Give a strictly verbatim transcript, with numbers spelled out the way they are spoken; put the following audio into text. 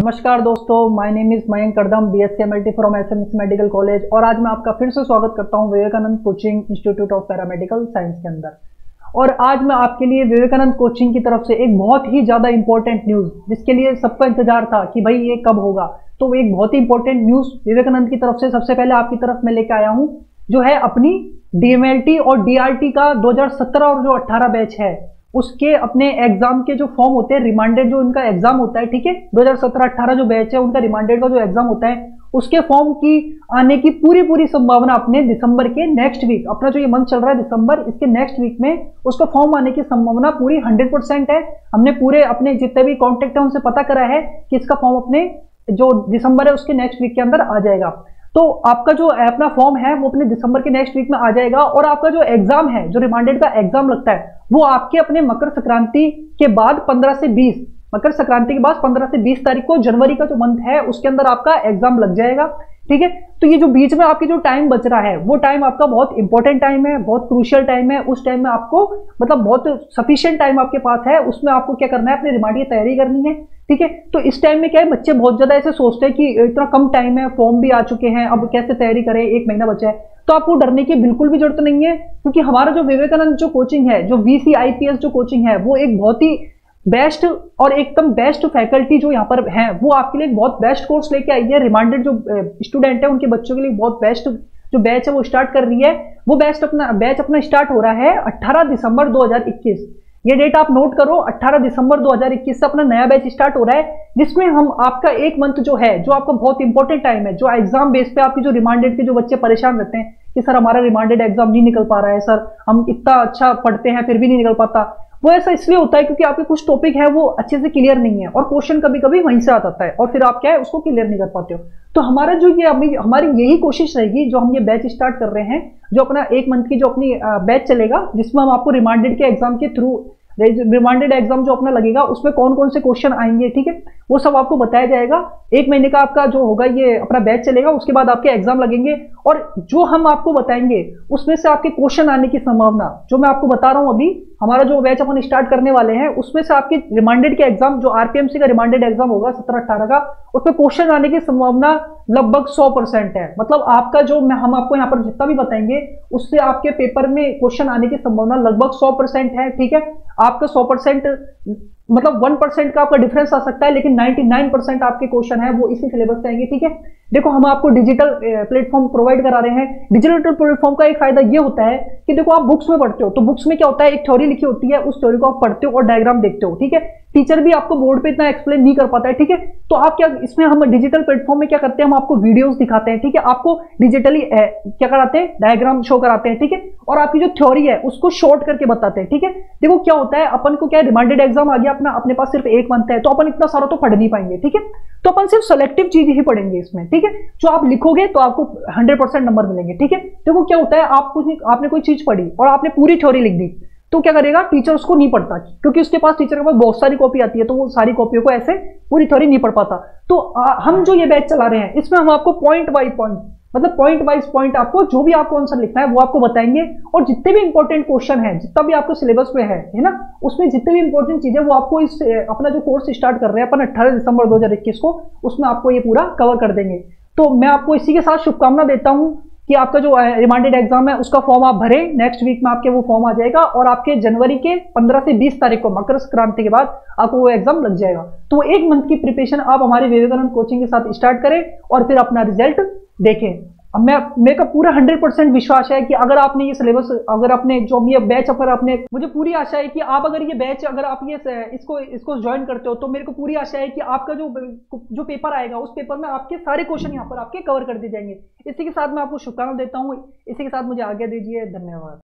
नमस्कार दोस्तों, my name is Mayank Kardam, BSc MLT from SMS medical college. और आज मैं आपका फिर से स्वागत करता हूं Vivekananda coaching institute of paramedical science के अंदर। और आज मैं आपके लिए विवेकानंद कोचिंग की तरफ से एक बहुत ही ज्यादा इंपॉर्टेंट न्यूज, जिसके लिए सबका इंतजार था कि भाई ये कब होगा, तो एक बहुत ही इंपॉर्टेंट न्यूज विवेकानंद की तरफ से सबसे पहले आपकी तरफ मैं लेकर आया हूँ, जो है अपनी डीएमएलटी और डीआरटी का दो हज़ार सत्रह और जो अठारह बैच है उसके अपने एग्जाम के जो फॉर्म होते हैं, रिमांडेड जो इनका एग्जाम होता है, ठीक है, दो हज़ार सत्रह अठारह जो बैच है उनका रिमांडेड का जो एग्जाम होता है उसके फॉर्म की आने की पूरी पूरी संभावना अपने दिसंबर के नेक्स्ट वीक, अपना जो ये मंथ चल रहा है दिसंबर, इसके नेक्स्ट वीक में उसका फॉर्म आने की संभावना पूरी हंड्रेड परसेंट है। हमने पूरे अपने जितने भी कॉन्टेक्ट है उनसे पता करा है कि इसका फॉर्म अपने जो दिसंबर है उसके नेक्स्ट वीक के अंदर आ जाएगा। तो आपका जो अपना फॉर्म है वो अपने दिसंबर के नेक्स्ट वीक में आ जाएगा। और आपका जो एग्जाम है, जो रिमांडेड का एग्जाम लगता है, वो आपके अपने मकर संक्रांति के बाद पंद्रह से बीस, मकर संक्रांति के बाद पंद्रह से बीस तारीख को जनवरी का जो मंथ है उसके अंदर आपका एग्जाम लग जाएगा, ठीक है। तो ये जो बीच में आपकी जो टाइम बच रहा है वो टाइम आपका बहुत इंपॉर्टेंट टाइम है, बहुत क्रूशियल टाइम है। उस टाइम में आपको मतलब बहुत सफिशिएंट टाइम आपके पास है, उसमें आपको क्या करना है, अपनी रिमांड की तैयारी करनी है, ठीक है। तो इस टाइम में क्या है, बच्चे बहुत ज्यादा ऐसे सोचते हैं कि इतना कम टाइम है, फॉर्म भी आ चुके हैं, अब कैसे तैयारी करें, एक महीना बचा है। तो आपको डरने की बिल्कुल भी जरूरत नहीं है, क्योंकि हमारा जो विवेकानंद जो कोचिंग है, जो वीसी आईपीएस जो कोचिंग है, वो एक बहुत ही बेस्ट और एकदम बेस्ट फैकल्टी जो यहाँ पर है वो आपके लिए बहुत बेस्ट कोर्स लेके आई है। रिमांडेड जो स्टूडेंट है उनके बच्चों के लिए बहुत बेस्ट जो बैच है वो स्टार्ट कर रही है। वो बेस्ट अपना बैच अपना स्टार्ट हो रहा है अठारह दिसंबर दो हज़ार इक्कीस। ये डेट आप नोट करो, अठारह दिसंबर दो हज़ार इक्कीस से अपना नया बैच स्टार्ट हो रहा है, जिसमें हम आपका एक मंथ जो है, जो आपका बहुत इंपॉर्टेंट टाइम है, जो एग्जाम बेस पे आपकी जो रिमांडेड के जो बच्चे परेशान रहते हैं कि सर हमारा रिमांडेड एग्जाम नहीं निकल पा रहा है, सर हम इतना अच्छा पढ़ते हैं फिर भी नहीं निकल पाता, वो ऐसा इसलिए होता है क्योंकि आपके कुछ टॉपिक है वो अच्छे से क्लियर नहीं है और क्वेश्चन कभी कभी वहीं से आता है और फिर आप क्या है उसको क्लियर नहीं कर पाते हो। तो हमारा जो ये हमारी यही कोशिश रहेगी, जो हम ये बैच स्टार्ट कर रहे हैं, जो अपना एक मंथ की जो अपनी बैच चलेगा, जिसमें हम आपको रिमांडेड के एग्जाम के थ्रू, रिमांडेड एग्जाम जो अपना लगेगा उसमें कौन कौन से क्वेश्चन आएंगे, ठीक है, वो सब आपको बताया जाएगा। एक महीने का आपका जो होगा ये अपना बैच चलेगा, उसके बाद आपके एग्जाम लगेंगे और जो हम आपको बताएंगे उसमें से आपके क्वेश्चन आने की संभावना, जो मैं आपको बता रहा हूं अभी, हमारा जो बैच अपन स्टार्ट करने वाले हैं उसमें से आपके रिमांडेड के एग्जाम, जो आरपीएमसी का रिमांडेड एग्जाम होगा सत्रह अठारह का, उसमें क्वेश्चन आने की संभावना लगभग सौ परसेंट है। मतलब आपका जो मैं हम आपको यहाँ पर जितना भी बताएंगे उससे आपके पेपर में क्वेश्चन आने की संभावना लगभग सौ परसेंट है, ठीक है। आपका सौ परसेंट मतलब वन परसेंट का आपका डिफरेंस आ सकता है, लेकिन निन्यानवे परसेंट आपके क्वेश्चन है वो इसी सिलेबस से आएंगे, ठीक है। देखो हम आपको डिजिटल प्लेटफॉर्म प्रोवाइड करा रहे हैं। डिजिटल प्लेटफॉर्म का एक फायदा ये होता है कि देखो आप बुक्स में पढ़ते हो, तो बुक्स में क्या होता है, एक थ्योरी लिखी होती है, उस थ्योरी को आप पढ़ते हो और डायग्राम देखते हो, ठीक है। टीचर भी आपको बोर्ड पे इतना एक्सप्लेन नहीं कर पाता है, ठीक है। तो आप क्या इसमें हम डिजिटल प्लेटफॉर्म में क्या करते हैं, हम आपको वीडियोस दिखाते हैं, ठीक है, आपको डिजिटली क्या कराते हैं, डायग्राम शो कराते हैं, ठीक है, और आपकी जो थ्योरी है उसको शॉर्ट करके बताते हैं, ठीक है। देखो क्या होता है, अपन को क्या रिमांडेड एग्जाम आ गया अपना, अपने पास सिर्फ एक मंथ है, तो अपन इतना सारा तो पढ़ नहीं पाएंगे, ठीक है। तो अपन सिर्फ सेलेक्टिव चीज ही पढ़ेंगे इसमें, ठीक है। जो आप लिखोगे तो आपको हंड्रेड परसेंट नंबर मिलेंगे, ठीक है। देखो क्या होता है, आप कुछ आपने कोई चीज पढ़ी और आपने पूरी थ्योरी लिख दी, तो क्या करेगा, टीचर उसको नहीं पढ़ता, क्योंकि उसके पास टीचर के पास बहुत सारी कॉपी आती है, तो वो सारी कॉपियों को ऐसे पूरी थ्योरी नहीं पढ़ पाता। तो आ, हम जो ये बैच चला रहे हैं इसमें हम आपको पॉइंट बाय पॉइंट, मतलब पॉइंट वाइज पॉइंट आपको जो भी आपको आंसर लिखना है वो आपको बताएंगे, और जितने भी इंपॉर्टेंट क्वेश्चन है, जितना भी आपको सिलेबस में है है ना, उसमें जितने भी इंपॉर्टेंट चीजें वो आपको इस अपना जो कोर्स स्टार्ट कर रहे हैं अपन अठारह दिसंबर दो हज़ार इक्कीस को, उसमें आपको ये पूरा कवर कर देंगे। तो मैं आपको इसी के साथ शुभकामना देता हूं कि आपका जो रिमांडेड एग्जाम है उसका फॉर्म आप भरें, नेक्स्ट वीक में आपके वो फॉर्म आ जाएगा और आपके जनवरी के पंद्रह से बीस तारीख को मकर संक्रांति के बाद आपको वो एग्जाम लग जाएगा। तो वो एक मंथ की प्रिपरेशन आप हमारे विवेकानंद कोचिंग के साथ स्टार्ट करें और फिर अपना रिजल्ट देखें। अब मैं मेरे का पूरा हंड्रेड परसेंट विश्वास है कि अगर आपने ये सिलेबस, अगर आपने जो ये बैच, अगर आपने, मुझे पूरी आशा है कि आप अगर ये बैच, अगर आप ये इसको इसको ज्वाइन करते हो, तो मेरे को पूरी आशा है कि आपका जो जो पेपर आएगा उस पेपर में आपके सारे क्वेश्चन यहाँ पर आपके कवर कर दिए जाएंगे। इसी के साथ मैं आपको शुभकामनाएं देता हूँ, इसी के साथ मुझे आज्ञा दीजिए, धन्यवाद।